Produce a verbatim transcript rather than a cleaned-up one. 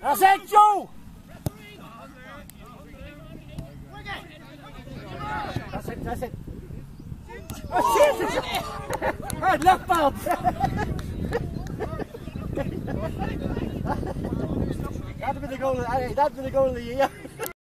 That's it, Joe! That's it, that's it. Oh, shit! Right, left ball! That'd have been the goal of, that'd have been the goal of the year.